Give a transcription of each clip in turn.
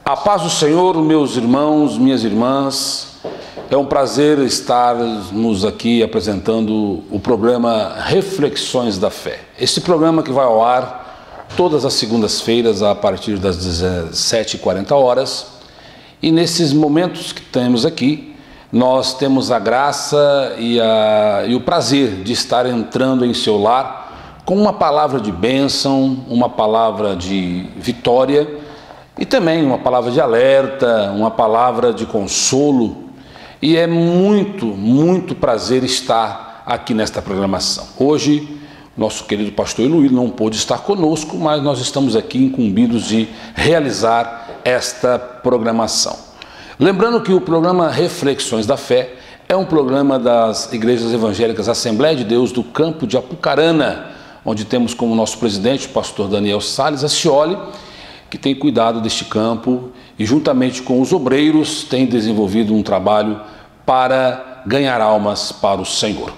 A paz do Senhor, meus irmãos, minhas irmãs. É um prazer estarmos aqui apresentando o programa Reflexões da Fé. Esse programa que vai ao ar todas as segundas-feiras a partir das 17h40. E nesses momentos que temos aqui, nós temos a graça e o prazer de estar entrando em seu lar com uma palavra de bênção, uma palavra de vitória e também uma palavra de alerta, uma palavra de consolo. E é muito prazer estar aqui nesta programação. Hoje, nosso querido pastor Eloy não pôde estar conosco, mas nós estamos aqui incumbidos de realizar esta programação. Lembrando que o programa Reflexões da Fé é um programa das Igrejas Evangélicas Assembleia de Deus do campo de Apucarana, onde temos como nosso presidente o pastor Daniel Salles Ascioli, que tem cuidado deste campo e juntamente com os obreiros tem desenvolvido um trabalho para ganhar almas para o Senhor.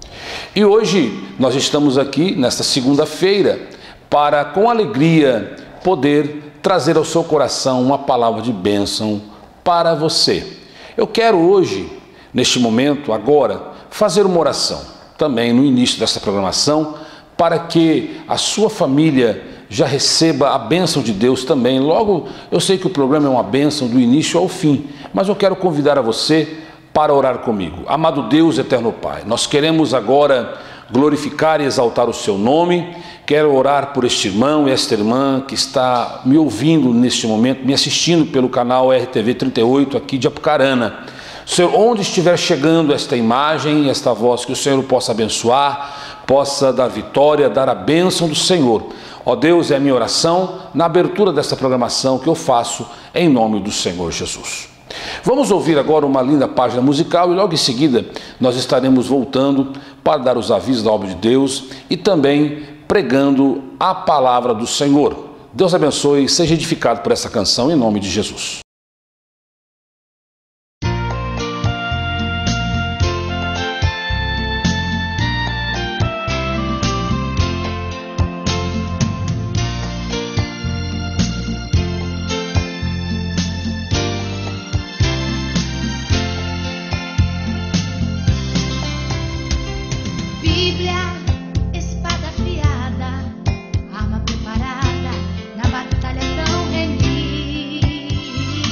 E hoje nós estamos aqui nesta segunda-feira para, com alegria, poder trazer ao seu coração uma palavra de bênção para você. Eu quero hoje, neste momento, agora, fazer uma oração, também no início desta programação, para que a sua família já receba a bênção de Deus também. Logo, eu sei que o programa é uma bênção do início ao fim, mas eu quero convidar a você para orar comigo. Amado Deus, eterno Pai, nós queremos agora glorificar e exaltar o seu nome. Quero orar por este irmão e esta irmã que está me ouvindo neste momento, me assistindo pelo canal RTV 38 aqui de Apucarana. Senhor, onde estiver chegando esta imagem, esta voz, que o Senhor possa abençoar, possa dar vitória, dar a bênção do Senhor. Ó Deus, é a minha oração na abertura desta programação que eu faço em nome do Senhor Jesus. Vamos ouvir agora uma linda página musical e logo em seguida nós estaremos voltando para dar os avisos da obra de Deus e também pregando a palavra do Senhor. Deus abençoe e seja edificado por essa canção em nome de Jesus. Arma preparada na batalha tão renhida.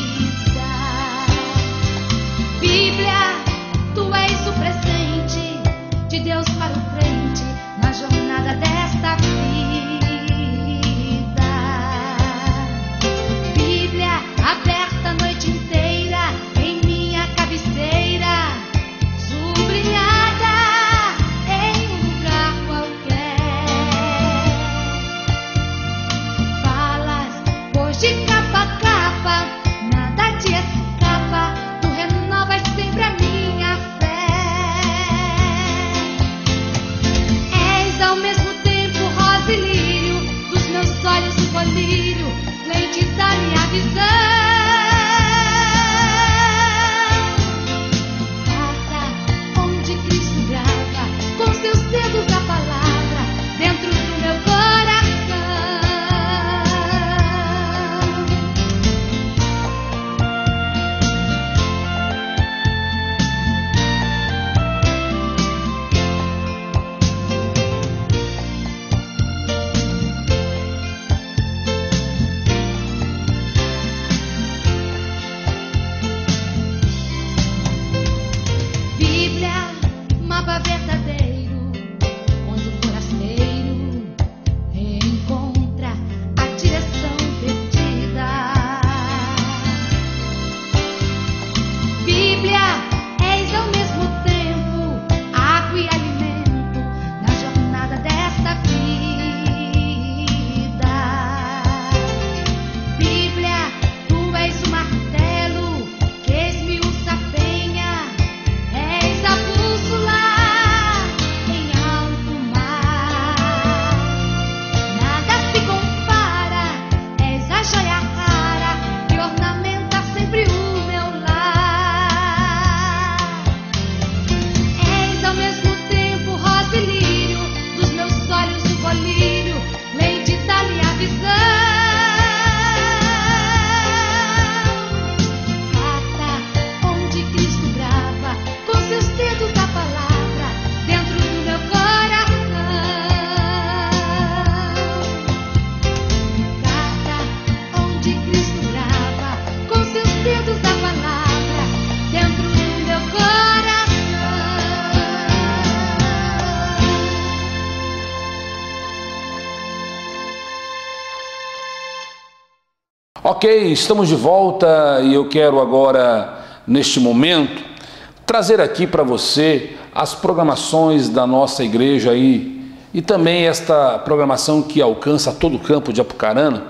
Ok, estamos de volta e eu quero agora, neste momento, trazer aqui para você as programações da nossa igreja aí e também esta programação que alcança todo o campo de Apucarana.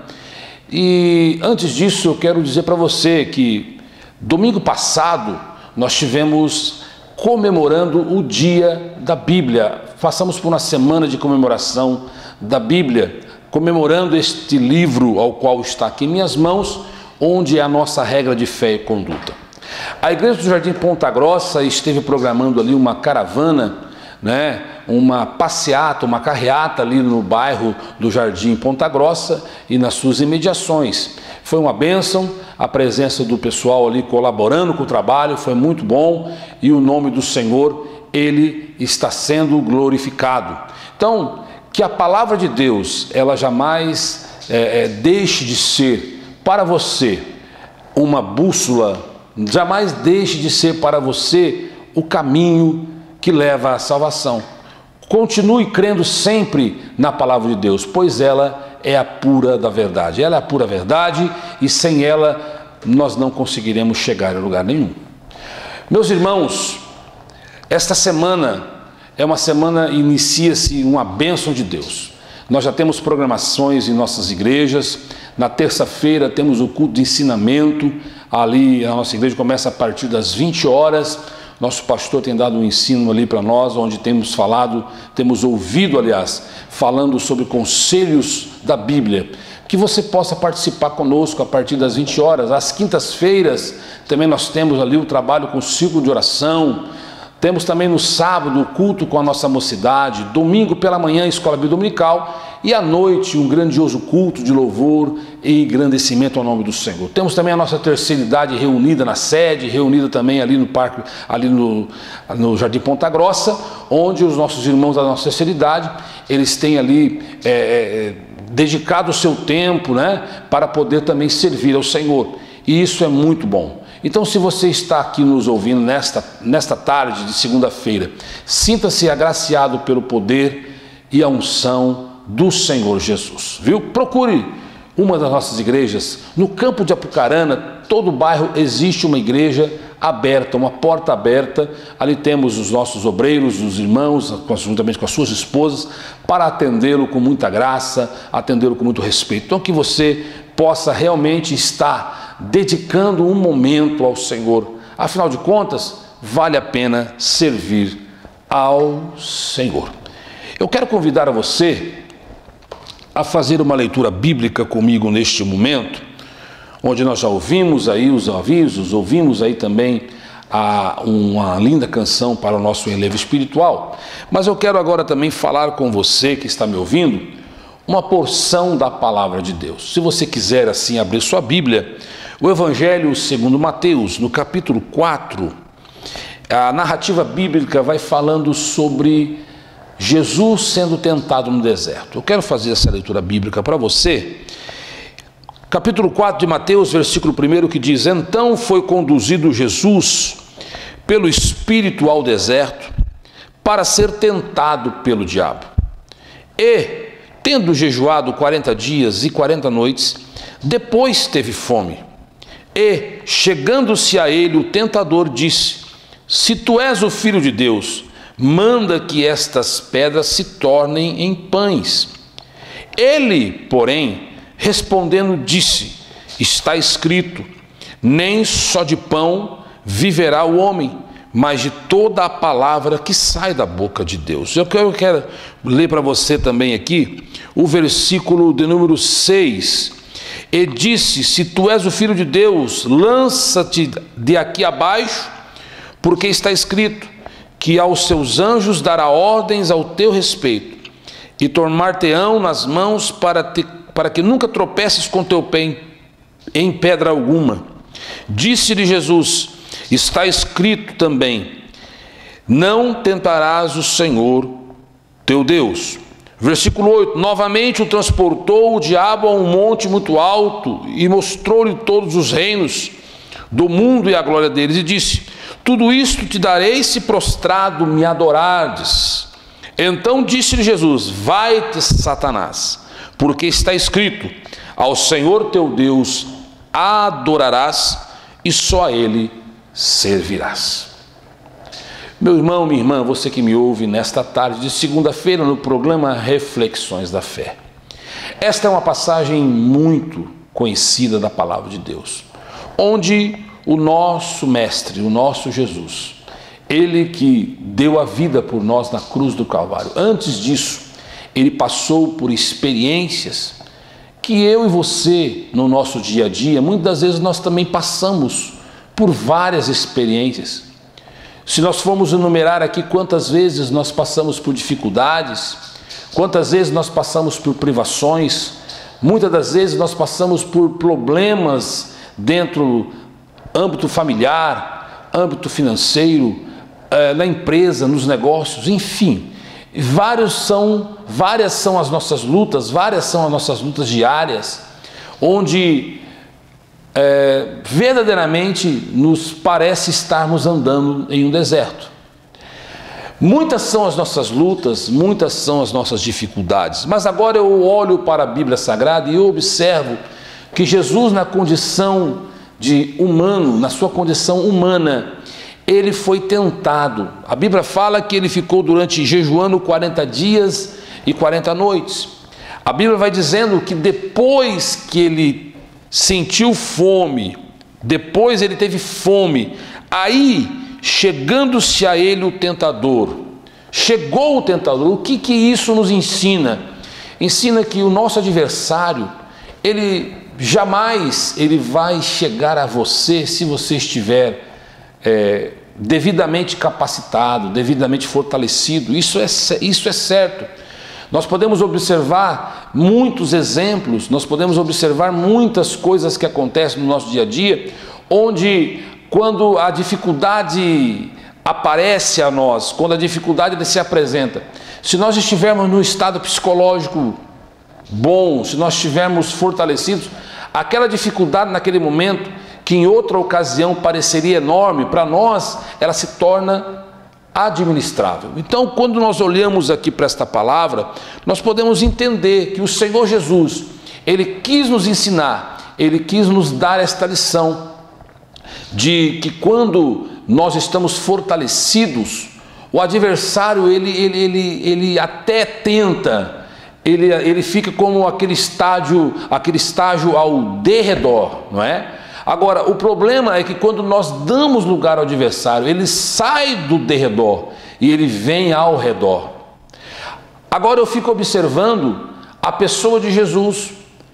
E antes disso eu quero dizer para você que domingo passado nós tivemos comemorando o Dia da Bíblia. Passamos por uma semana de comemoração da Bíblia, comemorando este livro ao qual está aqui em minhas mãos, onde é a nossa regra de fé e conduta. A Igreja do Jardim Ponta Grossa esteve programando ali uma caravana, uma passeata, uma carreata ali no bairro do Jardim Ponta Grossa e nas suas imediações. Foi uma bênção, a presença do pessoal ali colaborando com o trabalho, foi muito bom e o nome do Senhor, Ele está sendo glorificado. Então, que a palavra de Deus, ela jamais deixe de ser para você uma bússola, jamais deixe de ser para você o caminho que leva à salvação. Continue crendo sempre na palavra de Deus, pois ela é a pura da verdade. Ela é a pura verdade e sem ela nós não conseguiremos chegar a lugar nenhum. Meus irmãos, esta semana é uma semana, inicia-se uma bênção de Deus. Nós já temos programações em nossas igrejas. Na terça-feira temos o culto de ensinamento. Ali a nossa igreja começa a partir das 20 horas. Nosso pastor tem dado um ensino ali para nós, onde temos ouvido, falando sobre conselhos da Bíblia. Que você possa participar conosco a partir das 20 horas. Às quintas-feiras também nós temos ali o trabalho com o círculo de oração. Temos também no sábado o culto com a nossa mocidade, domingo pela manhã a escola bíblica dominical e à noite um grandioso culto de louvor e engrandecimento ao nome do Senhor. Temos também a nossa terceira idade reunida na sede, reunida também ali no parque, ali no Jardim Ponta Grossa, onde os nossos irmãos da nossa terceira idade, eles têm ali dedicado o seu tempo, para poder também servir ao Senhor. E isso é muito bom. Então, se você está aqui nos ouvindo nesta tarde de segunda-feira, sinta-se agraciado pelo poder e a unção do Senhor Jesus, viu? Procure uma das nossas igrejas. No campo de Apucarana, todo bairro existe uma igreja aberta, uma porta aberta. Ali temos os nossos obreiros, os irmãos, juntamente com as suas esposas, para atendê-lo com muita graça, atendê-lo com muito respeito. Então, que você possa realmente estar dedicando um momento ao Senhor. Afinal de contas, vale a pena servir ao Senhor. Eu quero convidar a você a fazer uma leitura bíblica comigo neste momento, onde nós já ouvimos aí os avisos, ouvimos aí também uma linda canção para o nosso relevo espiritual. Mas eu quero agora também falar com você que está me ouvindo, uma porção da palavra de Deus. Se você quiser assim abrir sua Bíblia, o Evangelho segundo Mateus, no capítulo 4, a narrativa bíblica vai falando sobre Jesus sendo tentado no deserto. Eu quero fazer essa leitura bíblica para você. Capítulo 4 de Mateus, versículo 1, que diz: Então foi conduzido Jesus pelo Espírito ao deserto para ser tentado pelo diabo. E, tendo jejuado 40 dias e 40 noites, depois teve fome. E, chegando-se a ele, o tentador disse: Se tu és o Filho de Deus, manda que estas pedras se tornem em pães. Ele, porém, respondendo, disse: Está escrito, nem só de pão viverá o homem, mas de toda a palavra que sai da boca de Deus. Eu quero ler para você também aqui o versículo de número 6. E disse: Se tu és o Filho de Deus, lança-te de aqui abaixo, porque está escrito que aos seus anjos dará ordens ao teu respeito, e tomar-te-ão nas mãos para que nunca tropeces com teu pé em pedra alguma. Disse-lhe Jesus: Está escrito também, não tentarás o Senhor teu Deus. Versículo 8, novamente o transportou o diabo a um monte muito alto e mostrou-lhe todos os reinos do mundo e a glória deles, e disse: Tudo isto te darei se prostrado me adorardes. Então disse-lhe Jesus: Vai-te, Satanás, porque está escrito: Ao Senhor teu Deus adorarás e só a Ele servirás. Meu irmão, minha irmã, você que me ouve nesta tarde de segunda-feira no programa Reflexões da Fé. Esta é uma passagem muito conhecida da Palavra de Deus, onde o nosso Mestre, o nosso Jesus, Ele que deu a vida por nós na cruz do Calvário, antes disso, Ele passou por experiências que eu e você, no nosso dia a dia, muitas vezes nós também passamos por várias experiências. Se nós formos enumerar aqui quantas vezes nós passamos por dificuldades, quantas vezes nós passamos por privações, muitas das vezes nós passamos por problemas dentro do âmbito familiar, âmbito financeiro, na empresa, nos negócios, enfim. Várias são as nossas lutas, várias são as nossas lutas diárias, onde verdadeiramente nos parece estarmos andando em um deserto. Muitas são as nossas lutas, muitas são as nossas dificuldades, mas agora eu olho para a Bíblia Sagrada e eu observo que Jesus, na condição de humano, na sua condição humana, ele foi tentado. A Bíblia fala que ele ficou jejuando 40 dias e 40 noites. A Bíblia vai dizendo que depois que ele sentiu fome, depois ele teve fome, aí chegando-se a ele o tentador, chegou o tentador. O que isso nos ensina? Ensina que o nosso adversário, ele jamais vai chegar a você se você estiver devidamente capacitado, devidamente fortalecido. Isso é certo. Nós podemos observar muitos exemplos, nós podemos observar muitas coisas que acontecem no nosso dia a dia, onde quando a dificuldade aparece a nós, quando a dificuldade se apresenta, se nós estivermos num estado psicológico bom, se nós estivermos fortalecidos, aquela dificuldade naquele momento, que em outra ocasião pareceria enorme, para nós ela se torna administrável. Então, quando nós olhamos aqui para esta palavra, nós podemos entender que o Senhor Jesus, Ele quis nos ensinar, Ele quis nos dar esta lição, de que quando nós estamos fortalecidos, o adversário, ele até tenta, ele fica como aquele estágio ao derredor, não é? Agora, o problema é que quando nós damos lugar ao adversário, ele sai do derredor e ele vem ao redor. Agora eu fico observando a pessoa de Jesus,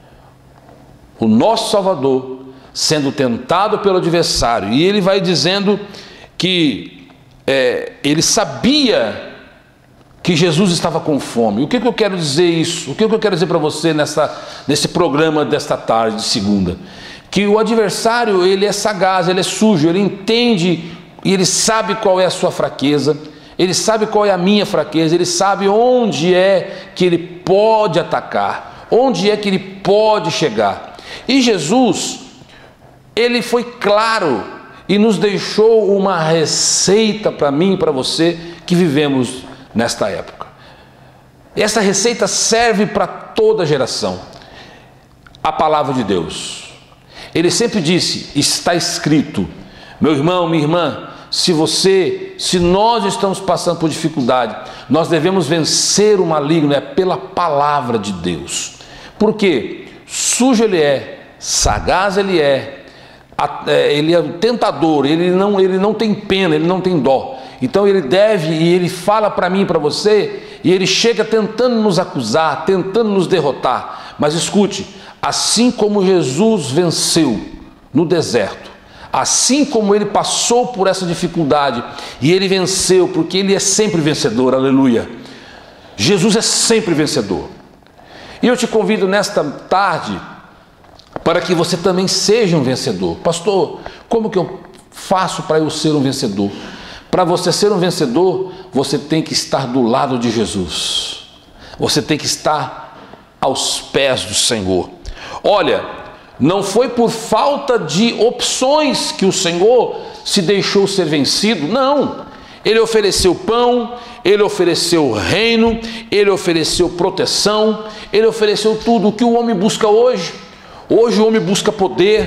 o nosso Salvador, sendo tentado pelo adversário, e ele vai dizendo que ele sabia que Jesus estava com fome. O que eu quero dizer isso? O que eu quero dizer para você nesse programa desta tarde de segunda? Que o adversário, ele é sagaz, ele é sujo, ele entende e ele sabe qual é a sua fraqueza, ele sabe qual é a minha fraqueza, ele sabe onde é que ele pode atacar, onde é que ele pode chegar. E Jesus, ele foi claro e nos deixou uma receita para mim e para você que vivemos nesta época. Essa receita serve para toda geração. A palavra de Deus. Ele sempre disse, está escrito. Meu irmão, minha irmã, se nós estamos passando por dificuldade, nós devemos vencer o maligno pela palavra de Deus. Por quê? Sujo ele é, sagaz ele é tentador, ele não tem pena, ele não tem dó. Então ele fala para mim e para você, e ele chega tentando nos acusar, tentando nos derrotar. Mas escute, assim como Jesus venceu no deserto, assim como ele passou por essa dificuldade, e ele venceu, porque ele é sempre vencedor, aleluia. Jesus é sempre vencedor. E eu te convido nesta tarde, para que você também seja um vencedor. Pastor, como que eu faço para eu ser um vencedor? Para você ser um vencedor, você tem que estar do lado de Jesus. Você tem que estar aos pés do Senhor. Olha, não foi por falta de opções que o Senhor se deixou ser vencido, não. Ele ofereceu pão, ele ofereceu reino, ele ofereceu proteção, ele ofereceu tudo o que o homem busca hoje. Hoje o homem busca poder,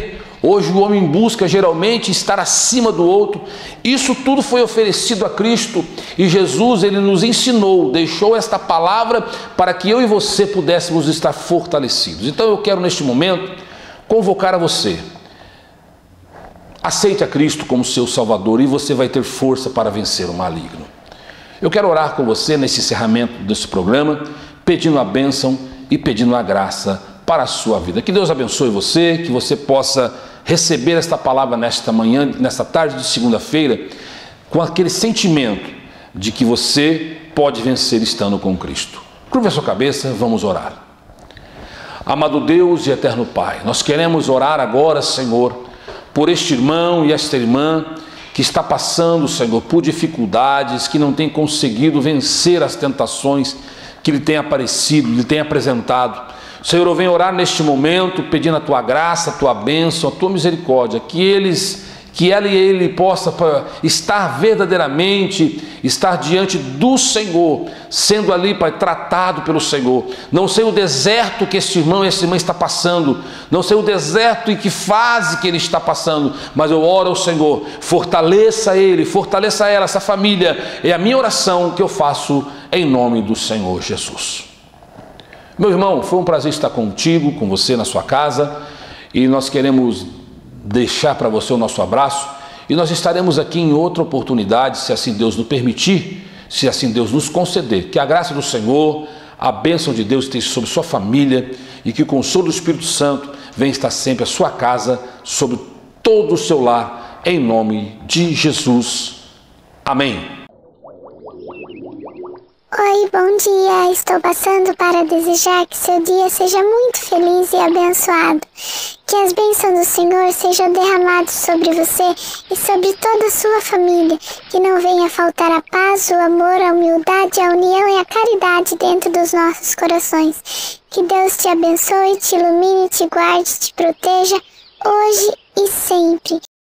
Hoje o homem busca geralmente estar acima do outro. Isso tudo foi oferecido a Cristo e Jesus, ele nos ensinou, deixou esta palavra para que eu e você pudéssemos estar fortalecidos. Então eu quero neste momento convocar a você. Aceite a Cristo como seu Salvador e você vai ter força para vencer o maligno. Eu quero orar com você nesse encerramento desse programa, pedindo a bênção e pedindo a graça para a sua vida. Que Deus abençoe você, que você possa receber esta palavra nesta manhã, nesta tarde de segunda-feira, com aquele sentimento de que você pode vencer estando com Cristo. Curva a sua cabeça, vamos orar. Amado Deus e eterno Pai, nós queremos orar agora, Senhor, por este irmão e esta irmã que está passando, Senhor, por dificuldades, que não tem conseguido vencer as tentações que lhe tem aparecido, lhe tem apresentado. Senhor, eu venho orar neste momento, pedindo a Tua graça, a Tua bênção, a Tua misericórdia, que ela e ele possa estar verdadeiramente, estar diante do Senhor, sendo ali, Pai, tratado pelo Senhor. Não sei o deserto que este irmão e essa irmã está passando, não sei o deserto e que fase que ele está passando, mas eu oro ao Senhor, fortaleça ele, fortaleça ela, essa família. É a minha oração que eu faço em nome do Senhor Jesus. Meu irmão, foi um prazer estar contigo, com você na sua casa, e nós queremos deixar para você o nosso abraço, e nós estaremos aqui em outra oportunidade, se assim Deus nos permitir, se assim Deus nos conceder. Que a graça do Senhor, a bênção de Deus esteja sobre sua família, e que o consolo do Espírito Santo venha estar sempre à sua casa, sobre todo o seu lar, em nome de Jesus. Amém. Oi, bom dia. Estou passando para desejar que seu dia seja muito feliz e abençoado. Que as bênçãos do Senhor sejam derramadas sobre você e sobre toda a sua família. Que não venha faltar a paz, o amor, a humildade, a união e a caridade dentro dos nossos corações. Que Deus te abençoe, te ilumine, te guarde, te proteja, hoje e sempre.